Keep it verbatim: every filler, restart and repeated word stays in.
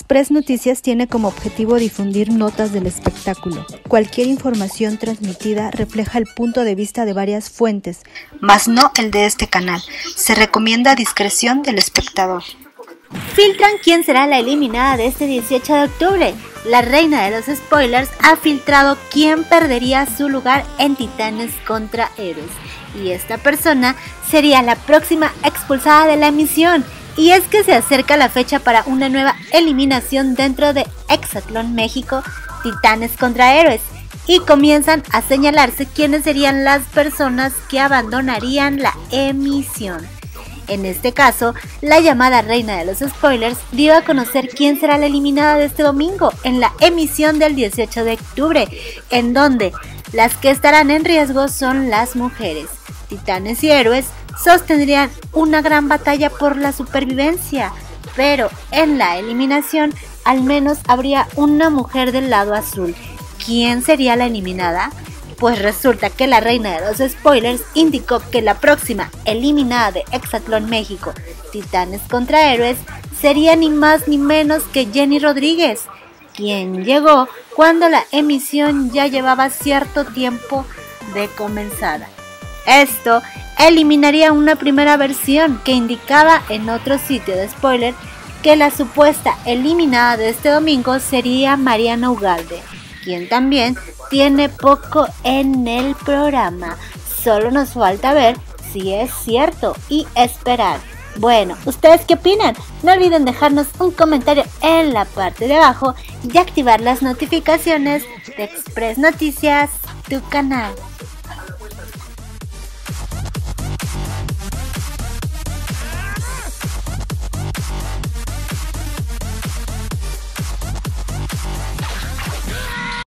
Express Noticias tiene como objetivo difundir notas del espectáculo. Cualquier información transmitida refleja el punto de vista de varias fuentes, mas no el de este canal. Se recomienda discreción del espectador. Filtran quién será la eliminada de este dieciocho de octubre. La reina de los spoilers ha filtrado quién perdería su lugar en Titanes contra Héroes. Y esta persona sería la próxima expulsada de la emisión. Y es que se acerca la fecha para una nueva eliminación dentro de Hexatlón México, Titanes contra Héroes. Y comienzan a señalarse quiénes serían las personas que abandonarían la emisión. En este caso, la llamada reina de los spoilers dio a conocer quién será la eliminada de este domingo en la emisión del dieciocho de octubre, en donde las que estarán en riesgo son las mujeres. Titanes y Héroes sostendrían una gran batalla por la supervivencia, pero en la eliminación al menos habría una mujer del lado azul. ¿Quién sería la eliminada? Pues resulta que la reina de los spoilers indicó que la próxima eliminada de Hexatlón México, Titanes contra Héroes, sería ni más ni menos que Jenny Rodríguez, quien llegó cuando la emisión ya llevaba cierto tiempo de comenzada. Esto eliminaría una primera versión que indicaba en otro sitio de spoiler que la supuesta eliminada de este domingo sería Mariana Ugalde, quien también tiene poco en el programa. Solo nos falta ver si es cierto y esperar. Bueno, ¿ustedes qué opinan? No olviden dejarnos un comentario en la parte de abajo y activar las notificaciones de Express Noticias, tu canal.